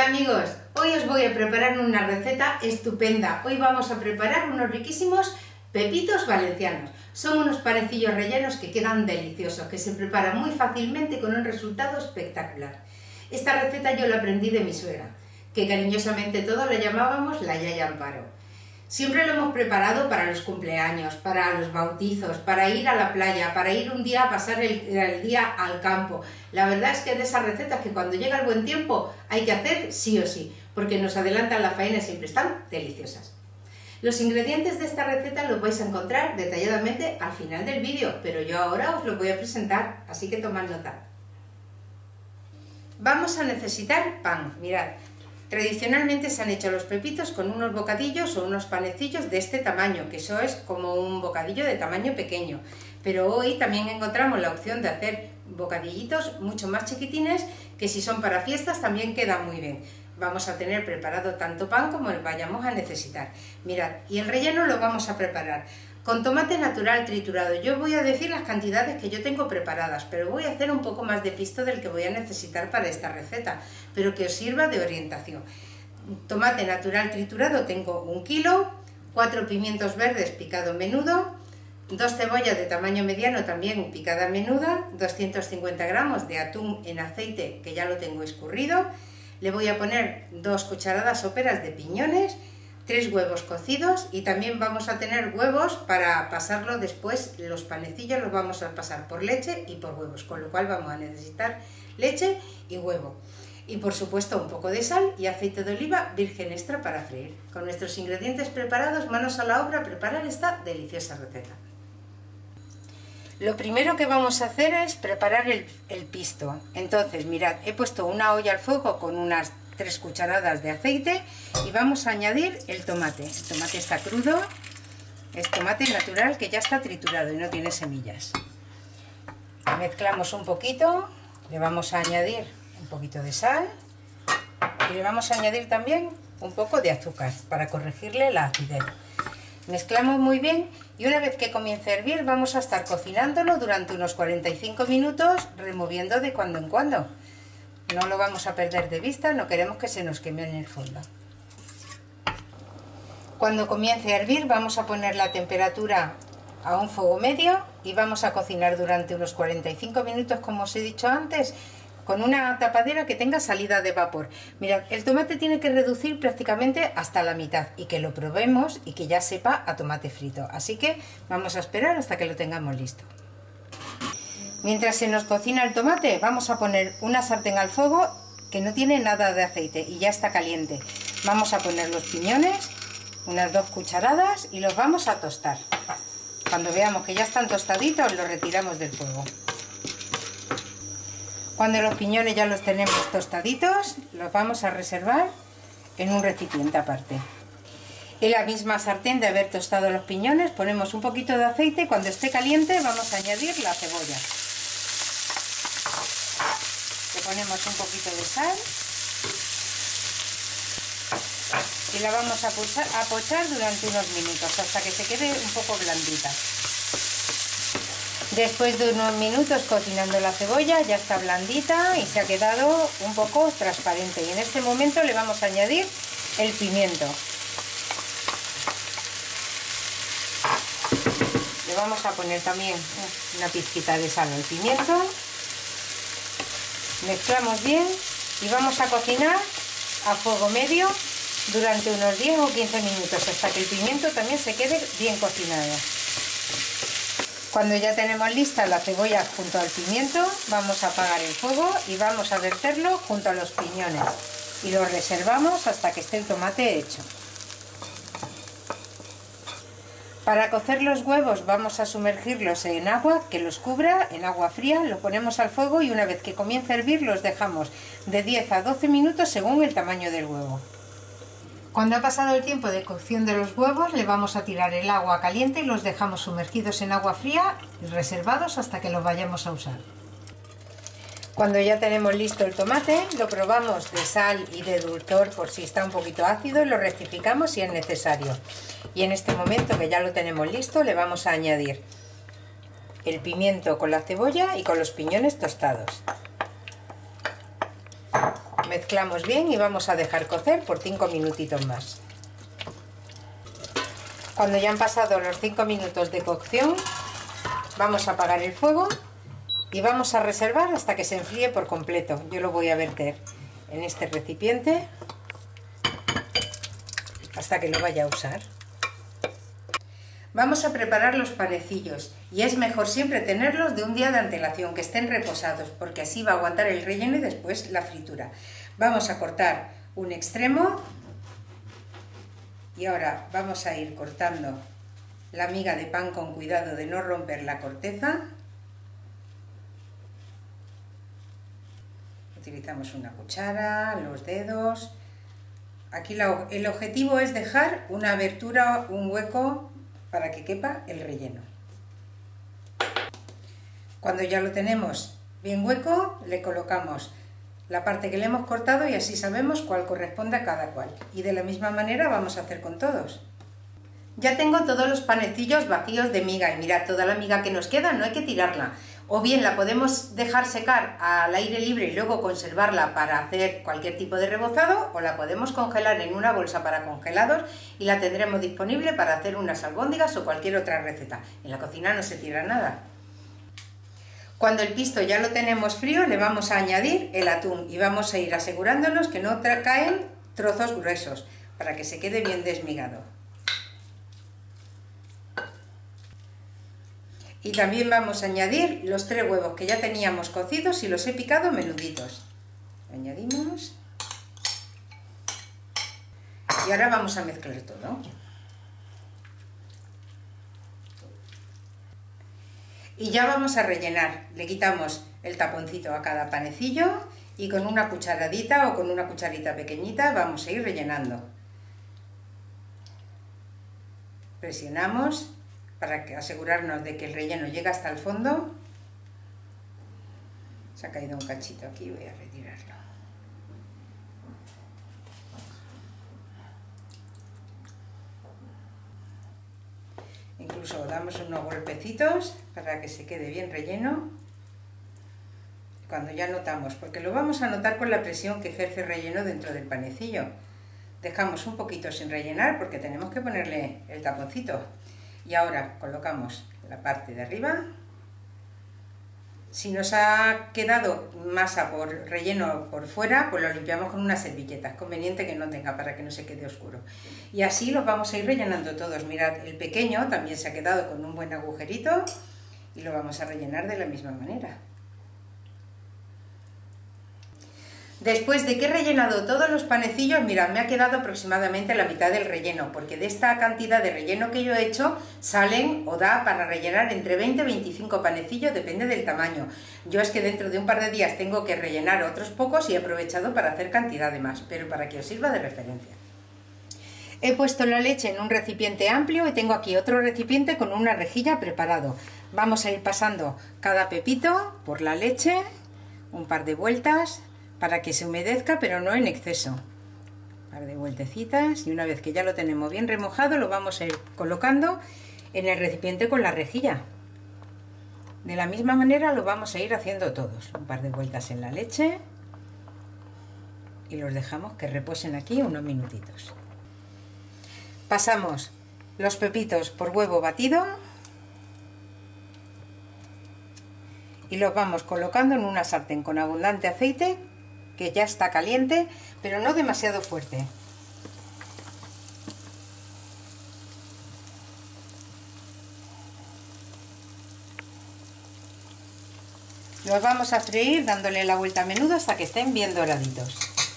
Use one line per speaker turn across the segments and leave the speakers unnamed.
Hola amigos, hoy os voy a preparar una receta estupenda. Hoy vamos a preparar unos riquísimos pepitos valencianos. Son unos panecillos rellenos que quedan deliciosos, que se preparan muy fácilmente con un resultado espectacular. Esta receta yo la aprendí de mi suegra, que cariñosamente todos la llamábamos la Yaya Amparo. Siempre lo hemos preparado para los cumpleaños, para los bautizos, para ir a la playa, para ir un día a pasar el día al campo. La verdad es que de esas recetas que cuando llega el buen tiempo hay que hacer sí o sí, porque nos adelantan la faena y siempre están deliciosas. Los ingredientes de esta receta los vais a encontrar detalladamente al final del vídeo, pero yo ahora os los voy a presentar, así que tomad nota. Vamos a necesitar pan, mirad. Tradicionalmente se han hecho los pepitos con unos bocadillos o unos panecillos de este tamaño, que eso es como un bocadillo de tamaño pequeño. Pero hoy también encontramos la opción de hacer bocadillitos mucho más chiquitines, que si son para fiestas también quedan muy bien. Vamos a tener preparado tanto pan como vayamos a necesitar. Mirad, y el relleno lo vamos a preparar con tomate natural triturado. Yo voy a decir las cantidades que yo tengo preparadas, pero voy a hacer un poco más de pisto del que voy a necesitar para esta receta, pero que os sirva de orientación. Tomate natural triturado tengo 1 kilo, 4 pimientos verdes picado menudo, 2 cebollas de tamaño mediano también picada menuda, 250 gramos de atún en aceite que ya lo tengo escurrido, le voy a poner 2 cucharadas soperas de piñones, 3 huevos cocidos y también vamos a tener huevos para pasarlo después, los panecillos los vamos a pasar por leche y por huevos, con lo cual vamos a necesitar leche y huevo. Y por supuesto un poco de sal y aceite de oliva virgen extra para freír. Con nuestros ingredientes preparados, manos a la obra a preparar esta deliciosa receta. Lo primero que vamos a hacer es preparar el pisto. Entonces mirad, he puesto una olla al fuego con unas 3 cucharadas de aceite y vamos a añadir el tomate. El tomate está crudo, es tomate natural que ya está triturado y no tiene semillas. Mezclamos un poquito, le vamos a añadir un poquito de sal y le vamos a añadir también un poco de azúcar para corregirle la acidez. Mezclamos muy bien y una vez que comience a hervir vamos a estar cocinándolo durante unos 45 minutos, removiendo de cuando en cuando. No lo vamos a perder de vista, no queremos que se nos queme en el fondo. Cuando comience a hervir vamos a poner la temperatura a un fuego medio y vamos a cocinar durante unos 45 minutos, como os he dicho antes, con una tapadera que tenga salida de vapor. Mirad, el tomate tiene que reducir prácticamente hasta la mitad y que lo probemos y que ya sepa a tomate frito. Así que vamos a esperar hasta que lo tengamos listo. Mientras se nos cocina el tomate, vamos a poner una sartén al fuego que no tiene nada de aceite y ya está caliente. Vamos a poner los piñones, unas 2 cucharadas y los vamos a tostar. Cuando veamos que ya están tostaditos, los retiramos del fuego. Cuando los piñones ya los tenemos tostaditos, los vamos a reservar en un recipiente aparte. En la misma sartén de haber tostado los piñones, ponemos un poquito de aceite y cuando esté caliente vamos a añadir la cebolla. Le ponemos un poquito de sal y la vamos a pochar durante unos minutos hasta que se quede un poco blandita. Después de unos minutos cocinando la cebolla ya está blandita y se ha quedado un poco transparente y en este momento le vamos a añadir el pimiento. Le vamos a poner también una pizquita de sal al pimiento. Mezclamos bien y vamos a cocinar a fuego medio durante unos 10 o 15 minutos hasta que el pimiento también se quede bien cocinado. Cuando ya tenemos lista la cebolla junto al pimiento, vamos a apagar el fuego y vamos a verterlo junto a los piñones y lo reservamos hasta que esté el tomate hecho. Para cocer los huevos vamos a sumergirlos en agua que los cubra, en agua fría, lo ponemos al fuego y una vez que comience a hervir los dejamos de 10 a 12 minutos según el tamaño del huevo. Cuando ha pasado el tiempo de cocción de los huevos le vamos a tirar el agua caliente y los dejamos sumergidos en agua fría y reservados hasta que los vayamos a usar. Cuando ya tenemos listo el tomate, lo probamos de sal y de dulzor por si está un poquito ácido y lo rectificamos si es necesario. Y en este momento que ya lo tenemos listo, le vamos a añadir el pimiento con la cebolla y con los piñones tostados. mezclamos bien y vamos a dejar cocer por 5 minutitos más. Cuando ya han pasado los 5 minutos de cocción, vamos a apagar el fuego y vamos a reservar hasta que se enfríe por completo. Yo lo voy a verter en este recipiente hasta que lo vaya a usar. Vamos a preparar los panecillos y es mejor siempre tenerlos de un día de antelación, que estén reposados, porque así va a aguantar el relleno y después la fritura. Vamos a cortar un extremo y ahora vamos a ir cortando la miga de pan con cuidado de no romper la corteza. Utilizamos una cuchara, los dedos. Aquí el objetivo es dejar una abertura, un hueco para que quepa el relleno. Cuando ya lo tenemos bien hueco, le colocamos la parte que le hemos cortado y así sabemos cuál corresponde a cada cual. Y de la misma manera vamos a hacer con todos. Ya tengo todos los panecillos vacíos de miga y mirad, toda la miga que nos queda no hay que tirarla. O bien la podemos dejar secar al aire libre y luego conservarla para hacer cualquier tipo de rebozado, o la podemos congelar en una bolsa para congelados y la tendremos disponible para hacer unas albóndigas o cualquier otra receta. En la cocina no se tira nada. Cuando el pisto ya lo tenemos frío, le vamos a añadir el atún y vamos a ir asegurándonos que no caen trozos gruesos para que se quede bien desmigado. Y también vamos a añadir los 3 huevos que ya teníamos cocidos y los he picado menuditos. Lo añadimos. Y ahora vamos a mezclar todo. Y ya vamos a rellenar. Le quitamos el taponcito a cada panecillo y con una cucharadita o con una cucharita pequeñita vamos a ir rellenando. Presionamos para asegurarnos de que el relleno llega hasta el fondo. Se ha caído un cachito aquí, voy a retirarlo. Incluso damos unos golpecitos para que se quede bien relleno. Cuando ya notamos, porque lo vamos a notar con la presión que ejerce el relleno dentro del panecillo. Dejamos un poquito sin rellenar porque tenemos que ponerle el taponcito. Y ahora colocamos la parte de arriba. Si nos ha quedado masa por relleno por fuera, pues lo limpiamos con una servilleta. Es conveniente que no tenga para que no se quede oscuro. Y así los vamos a ir rellenando todos. Mirad, el pequeño también se ha quedado con un buen agujerito y lo vamos a rellenar de la misma manera. Después de que he rellenado todos los panecillos, mirad, me ha quedado aproximadamente la mitad del relleno, porque de esta cantidad de relleno que yo he hecho, salen o da para rellenar entre 20 y 25 panecillos, depende del tamaño. Yo es que dentro de un par de días tengo que rellenar otros pocos y he aprovechado para hacer cantidad de más, pero para que os sirva de referencia. He puesto la leche en un recipiente amplio y tengo aquí otro recipiente con una rejilla preparado. Vamos a ir pasando cada pepito por la leche, un par de vueltas, para que se humedezca, pero no en exceso. Un par de vueltecitas y una vez que ya lo tenemos bien remojado, lo vamos a ir colocando en el recipiente con la rejilla. De la misma manera lo vamos a ir haciendo todos. Un par de vueltas en la leche y los dejamos que reposen aquí unos minutitos. Pasamos los pepitos por huevo batido y los vamos colocando en una sartén con abundante aceite que ya está caliente, pero no demasiado fuerte. Los vamos a freír dándole la vuelta a menudo hasta que estén bien doraditos.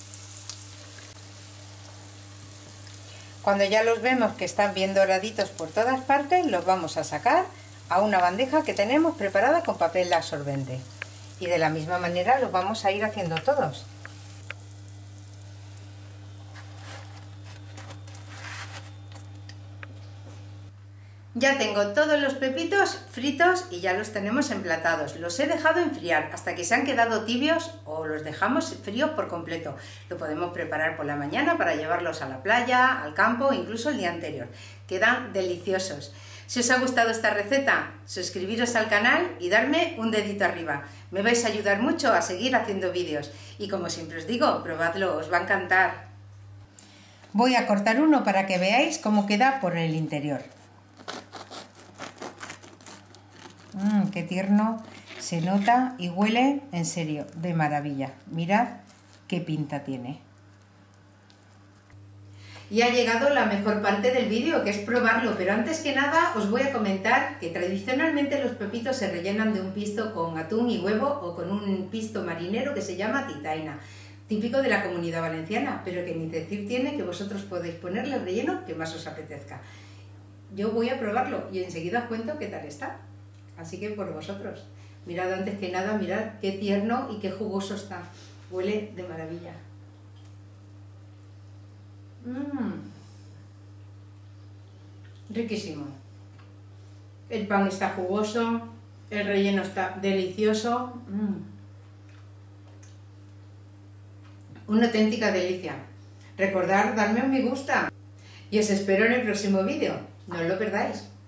Cuando ya los vemos que están bien doraditos por todas partes, los vamos a sacar a una bandeja que tenemos preparada con papel absorbente. Y de la misma manera los vamos a ir haciendo todos. Ya tengo todos los pepitos fritos y ya los tenemos emplatados. Los he dejado enfriar hasta que se han quedado tibios o los dejamos fríos por completo. Lo podemos preparar por la mañana para llevarlos a la playa, al campo, incluso el día anterior. Quedan deliciosos. Si os ha gustado esta receta, suscribiros al canal y darme un dedito arriba. Me vais a ayudar mucho a seguir haciendo vídeos. Y como siempre os digo, probadlo, os va a encantar. Voy a cortar uno para que veáis cómo queda por el interior. Qué tierno se nota y huele, en serio, de maravilla. Mirad qué pinta tiene. Y ha llegado la mejor parte del vídeo, que es probarlo, pero antes que nada os voy a comentar que tradicionalmente los pepitos se rellenan de un pisto con atún y huevo o con un pisto marinero que se llama titaina, típico de la Comunidad Valenciana, pero que ni decir tiene que vosotros podéis ponerle el relleno que más os apetezca. Yo voy a probarlo y enseguida os cuento qué tal está, así que por vosotros. Mirad, antes que nada, mirad qué tierno y qué jugoso está, huele de maravilla. Riquísimo. El pan está jugoso, el relleno está delicioso. Una auténtica delicia. Recordad darme un me gusta y os espero en el próximo vídeo. No os lo perdáis.